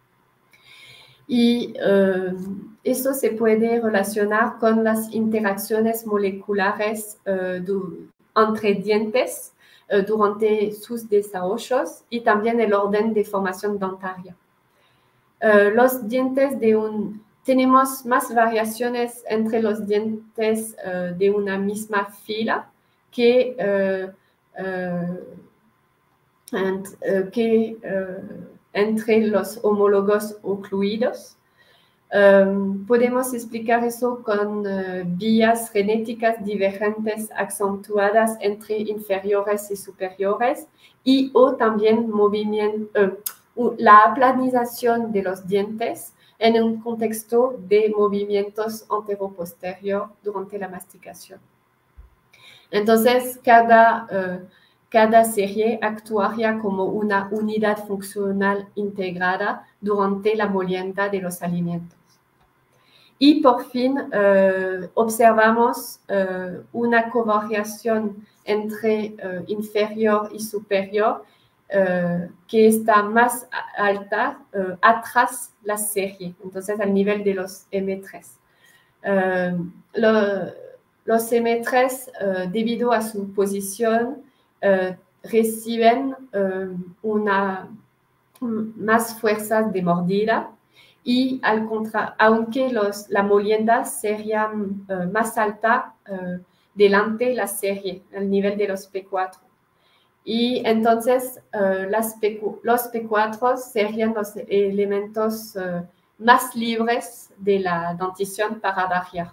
Y uh, eso se puede relacionar con las interacciones moleculares uh, du, entre dientes uh, durante sus desarrollos y también el orden de formación dentaria. Uh, los dientes de un... Tenemos más variaciones entre los dientes uh, de una misma fila que, uh, uh, and, uh, que uh, entre los homólogos ocluidos. Um, podemos explicar eso con uh, vías genéticas divergentes acentuadas entre inferiores y superiores y o también movimiento, uh, la aplanización de los dientes en un contexto de movimientos antero-posterior durante la masticación. Entonces, cada... Uh, Cada serie actuaría como una unidad funcional integrada durante la molienda de los alimentos. Y por fin, uh, observamos uh, una covariación entre uh, inferior y superior uh, que está más alta uh, atrás de la serie, entonces al nivel de los M tres. Uh, lo, los M tres, uh, debido a su posición, Uh, reciben uh, una, más fuerzas de mordida y al contra, aunque los, la molienda sería uh, más alta uh, delante de la serie, al nivel de los P cuatro. Y entonces uh, las P, los P cuatro serían los elementos uh, más libres de la dentición para variar.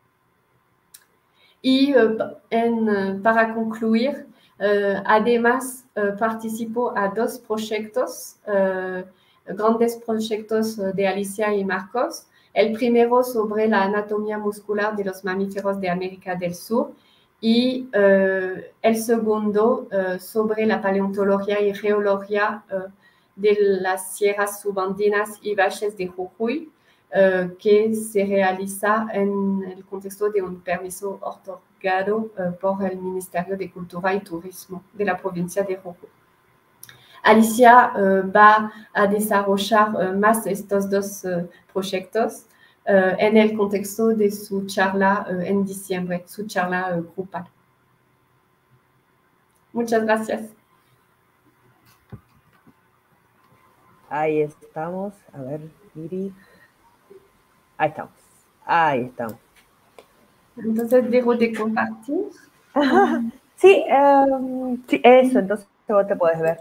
Y uh, en, uh, para concluir, Uh, además, uh, participó a dos proyectos, uh, grandes proyectos de Alicia y Marcos. El primero sobre la anatomía muscular de los mamíferos de América del Sur y uh, el segundo uh, sobre la paleontología y geología uh, de las sierras subandinas y valles de Jujuy, uh, que se realiza en el contexto de un permiso otorgado Uh, por el Ministerio de Cultura y Turismo de la provincia de Jujuy. Alicia uh, va a desarrollar uh, más estos dos uh, proyectos uh, en el contexto de su charla uh, en diciembre, su charla uh, grupal. Muchas gracias.
Ahí estamos. A ver, Iri. Ahí estamos. Ahí estamos.
Entonces, dejo de compartir.
Sí, um, sí, eso, entonces vos te puedes ver.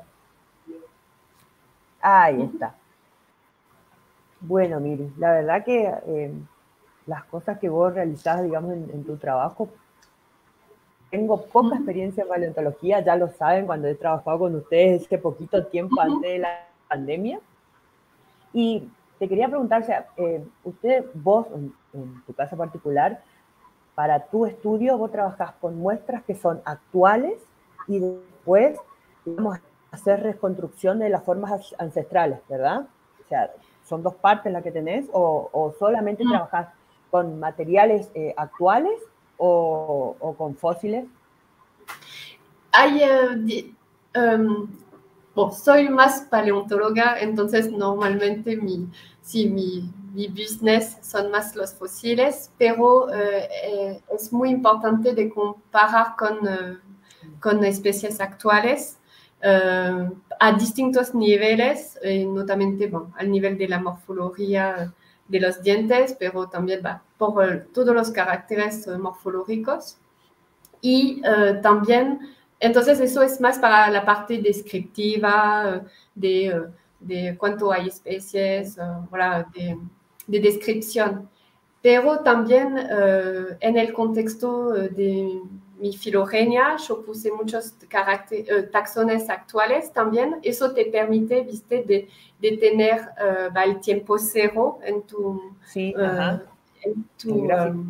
Ahí está. Bueno, Miri, la verdad que eh, las cosas que vos realizás, digamos, en, en tu trabajo, tengo poca experiencia en paleontología, ya lo saben, cuando he trabajado con ustedes ese poquito tiempo antes de la pandemia. Y te quería preguntar, o sea, eh, usted, vos, en, en tu caso particular, para tu estudio, vos trabajás con muestras que son actuales y después, digamos, hacer reconstrucción de las formas ancestrales, ¿verdad? O sea, ¿son dos partes las que tenés o, o solamente trabajás con materiales eh, actuales o, o con fósiles?
Hay, uh, di, um, bon, soy más paleontóloga, entonces normalmente mi, sí, mi, mi business son más los fósiles, pero uh, eh, es muy importante de comparar con, uh, con especies actuales uh, a distintos niveles, eh, notablemente bon, al nivel de la morfología de los dientes, pero también bah, por uh, todos los caracteres uh, morfológicos. Y uh, también, entonces eso es más para la parte descriptiva de, de cuánto hay especies, uh, voilà, de, de descripción. Pero también uh, en el contexto de mi filogenia, yo puse muchos uh, taxones actuales también. Eso te permite, viste, de, de tener uh, bah, el tiempo cero en tu...
Sí,
uh,
ajá.
En tu um,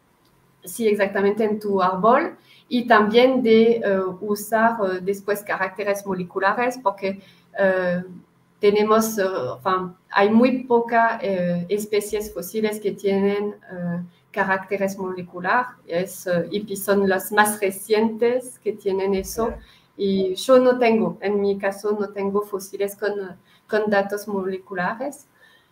sí, exactamente, en tu árbol. Y también de uh, usar uh, después caracteres moleculares, porque uh, tenemos, uh, enfin, hay muy pocas uh, especies fósiles que tienen uh, caracteres moleculares uh, y son las más recientes que tienen eso. Yeah. Y yo no tengo, en mi caso, no tengo fósiles con, uh, con datos moleculares.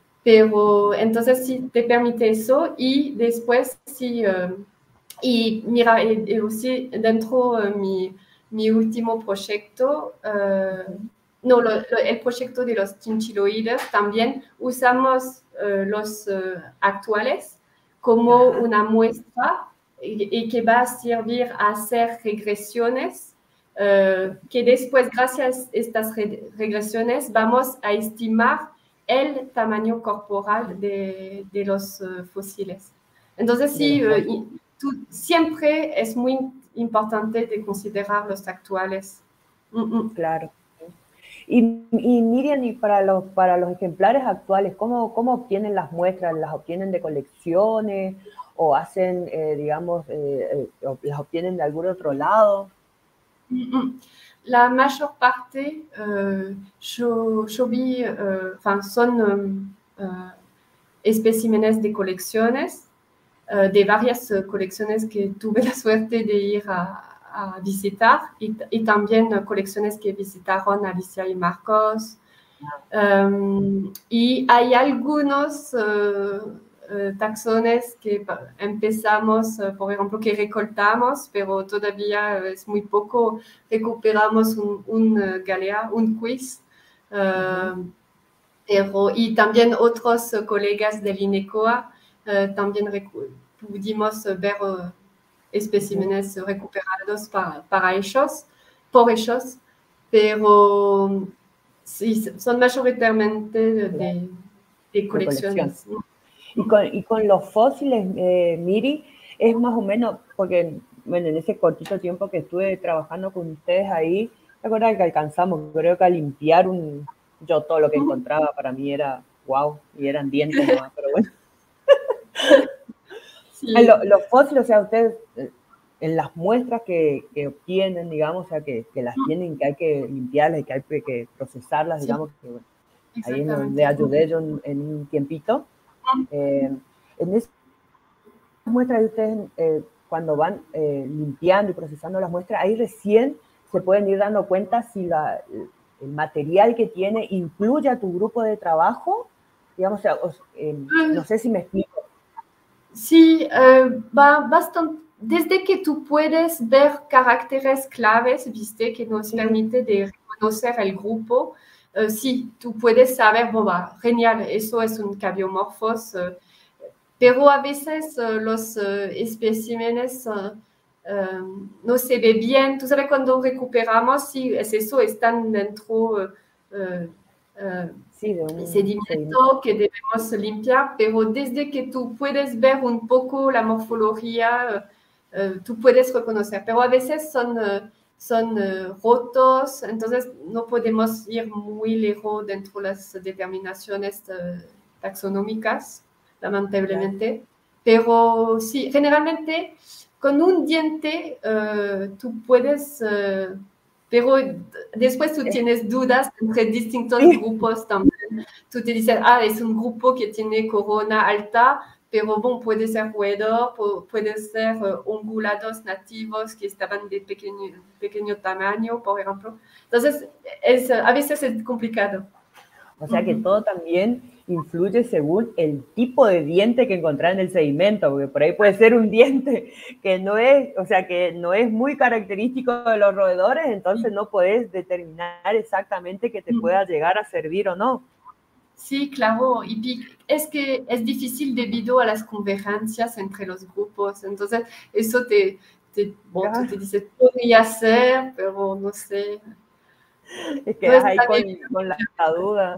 Pero entonces sí te permite eso y después sí... Uh, Y mira, y, y aussi dentro uh, mi, mi último proyecto, uh, no, lo, lo, el proyecto de los chinchiloides, también usamos uh, los uh, actuales como Ajá. una muestra y, y que va a servir a hacer regresiones, uh, que después, gracias a estas re regresiones, vamos a estimar el tamaño corporal de, de los uh, fósiles. Entonces, sí, uh, Tú, siempre es muy importante de considerar los actuales.
Mm-mm. Claro. Y, y Miriam, y para los, para los ejemplares actuales, ¿cómo, ¿cómo obtienen las muestras? ¿Las obtienen de colecciones o hacen, eh, digamos, eh, eh, las obtienen de algún otro lado?
Mm-mm. La mayor parte, uh, yo, yo vi, uh, son um, uh, especímenes de colecciones, uh, de varias uh, colecciones que tuve la suerte de ir a, a visitar y, y también uh, colecciones que visitaron Alicia y Marcos. Um, y hay algunos uh, uh, taxones que empezamos, uh, por ejemplo, que recortamos, pero todavía es muy poco. Recuperamos un, un uh, galea, un quiz. Uh, uh-huh. Pero, y también otros uh, colegas del INECOA uh, también pudimos uh, ver uh, especímenes uh-huh. recuperados para, para ellos, por ellos, pero sí, son mayoritariamente de, de, de colecciones.
De y, con, y con los fósiles, eh, Miri, es más o menos, porque bueno, en ese cortito tiempo que estuve trabajando con ustedes ahí, ¿te acuerdas que alcanzamos, creo que a limpiar un... Yo todo lo que encontraba para mí era wow, y eran dientes nomás, pero bueno. Sí. Los, los fósiles, o sea, ustedes, en las muestras que, que obtienen, digamos, o sea, que, que las tienen, que hay que limpiarlas y que hay que procesarlas, sí. digamos, que bueno, ahí es donde ayudé yo en, en un tiempito. Eh, en esas muestras de ustedes, eh, cuando van eh, limpiando y procesando las muestras, ahí recién se pueden ir dando cuenta si la, el material que tiene incluye a tu grupo de trabajo, digamos, o sea, os, eh, no sé si me explico.
Sí, uh, va bastante. Desde que tú puedes ver caracteres claves, viste, que nos sí. permite de reconocer el grupo, uh, sí, tú puedes saber, oh, va, genial, eso es un cabiomorphos, uh, pero a veces uh, los uh, especímenes uh, uh, no se ve bien. Tú sabes, cuando recuperamos, sí, es eso, están dentro uh, uh, uh, sí, de un sedimento, sedimento que debemos limpiar, pero desde que tú puedes ver un poco la morfología, uh, uh, tú puedes reconocer, pero a veces son, uh, son uh, rotos, entonces no podemos ir muy lejos dentro de las determinaciones uh, taxonómicas, lamentablemente. Pero sí, generalmente con un diente uh, tú puedes, uh, pero después tú tienes dudas entre distintos
Sí.
grupos también. Tú te dices, ah, es un grupo que tiene corona alta, pero bon, puede ser roedor, puede ser uh, ungulados nativos que estaban de pequeño, pequeño tamaño, por ejemplo. Entonces, es, a veces es complicado.
O sea que todo también influye según el tipo de diente que encontrás en el sedimento, porque por ahí puede ser un diente que no es, o sea, que no es muy característico de los roedores, entonces no podés determinar exactamente que te pueda llegar a servir o no.
Sí, claro, y es que es difícil debido a las convergencias entre los grupos, entonces eso te, te, bon, tú te dices, podría ser, pero no sé.
Es que no ahí con, con la, la duda.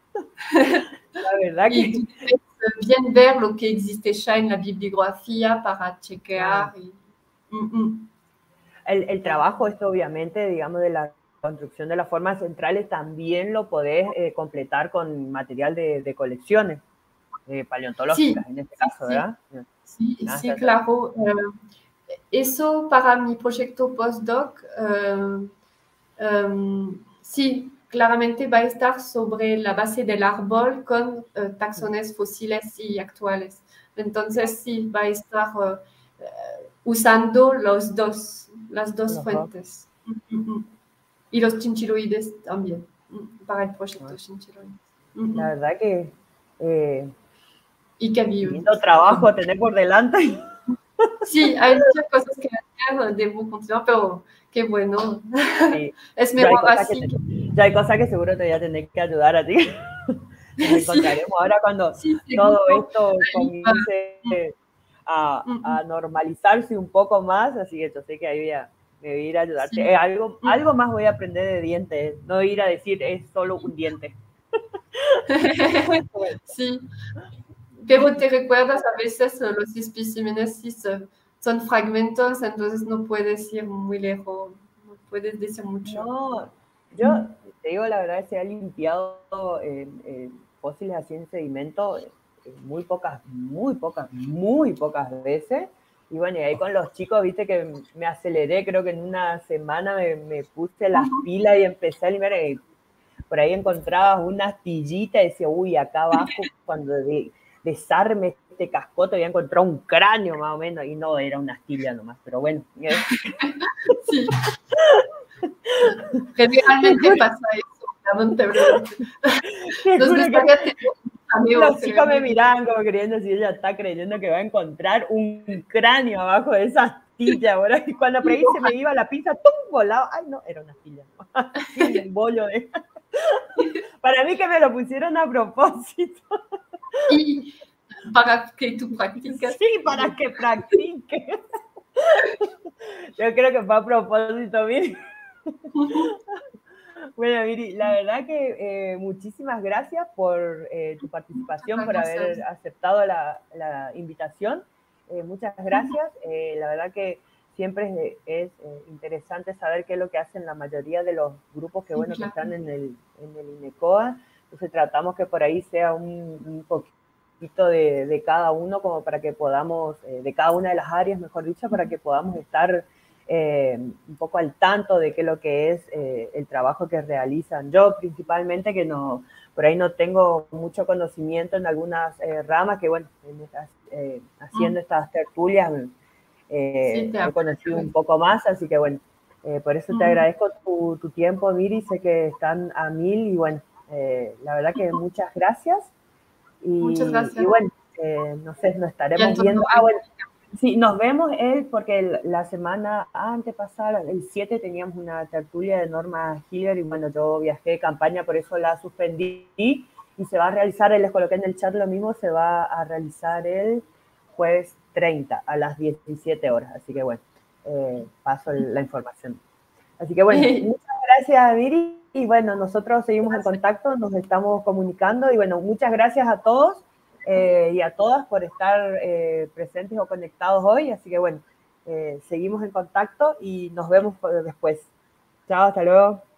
La verdad
y
que...
tú debes bien ver lo que existe ya en la bibliografía para chequear.
Ah.
Y... Mm -mm.
El, el trabajo es obviamente, digamos, de la construcción de las formas centrales, también lo podés eh, completar con material de, de colecciones eh, paleontológicas,
sí,
en este
sí,
caso,
sí.
¿verdad?
Sí,
Ah,
sí, claro. Uh, eso para mi proyecto postdoc, uh, um, sí, claramente va a estar sobre la base del árbol con uh, taxones fósiles y actuales. Entonces, sí, va a estar uh, uh, usando los dos, las dos
los
fuentes. Dos. Mm -hmm. Y los chinchiloides también, para el proyecto chinchiloides. Mm -hmm.
La verdad que... Eh,
y cabellos.
Lindo trabajo tener por delante.
Sí, hay muchas cosas que hacer, debo continuar, pero qué bueno.
Sí.
Es
Ya hay,
mejor
cosas
así.
que te, ya hay cosas que seguro te voy a tener que ayudar a ti. Nos encontraremos sí. ahora cuando
sí,
todo esto comience a, a, normalizarse un poco más, así que yo sé que ahí voy a, me voy a ir a ayudarte. Sí. Eh, algo, algo más voy a aprender de dientes, no ir a decir es solo un diente.
Sí, pero te recuerdas a veces los especímenes sí son fragmentos, entonces no puedes ir muy lejos, no puedes decir mucho.
No, yo te digo la verdad, se ha limpiado eh, eh, fósiles así en sedimento eh, muy pocas, muy pocas, muy pocas veces. Y bueno, y ahí con los chicos, viste que me aceleré, creo que en una semana me, me puse las uh-huh. pilas y empecé a limpiar. Y por ahí encontrabas una astillita y decía, uy, acá abajo, cuando de, desarme este cascote, había encontrado un cráneo más o menos, y no era una astilla nomás, pero bueno.
Sí. Generalmente pasa eso, lamentablemente. Nos gustaría tener amigos.
Los chicos me miraban como creyendo si ella está creyendo que va a encontrar un cráneo abajo de esa astilla, ¿verdad? Y cuando por ahí se me iba la pizza, ¡tum! Volaba. Ay, no, era una astilla. Sí, un bollo de... Para mí que me lo pusieron a propósito.
Y para que tú practiques.
Sí, para que practique. Yo creo que fue a propósito, Miri. Bueno, Miri, la verdad que eh, muchísimas gracias por eh, tu participación, por haber aceptado la, la invitación. Eh, muchas gracias. Eh, la verdad que siempre es, es eh, interesante saber qué es lo que hacen la mayoría de los grupos que, bueno, que están en el, en el INECOA. Entonces tratamos que por ahí sea un, un poquito de, de cada uno, como para que podamos, eh, de cada una de las áreas, mejor dicho, para que podamos estar Eh, un poco al tanto de qué es lo que es eh, el trabajo que realizan. Yo principalmente que no, por ahí no tengo mucho conocimiento en algunas eh, ramas que, bueno, en estas, eh, haciendo estas tertulias eh, sí, he conocido un poco más, así que bueno, eh, por eso te agradezco tu, tu tiempo, Miri, sé que están a mil y bueno, eh, la verdad que muchas gracias. Y,
muchas gracias.
Y bueno, eh, no sé, nos estaremos viendo. Ah, bueno. Sí, nos vemos él porque la semana antepasada, el siete, teníamos una tertulia de Norma Hillier y bueno, yo viajé de campaña, por eso la suspendí y se va a realizar, les coloqué en el chat lo mismo, se va a realizar el jueves treinta a las diecisiete horas, así que bueno, eh, paso la información. Así que bueno, muchas gracias, Viri, y bueno, nosotros seguimos gracias. en contacto, nos estamos comunicando y bueno, muchas gracias a todos. Eh, y a todas por estar eh, presentes o conectados hoy. Así que bueno, eh, seguimos en contacto y nos vemos después. Chao, hasta luego.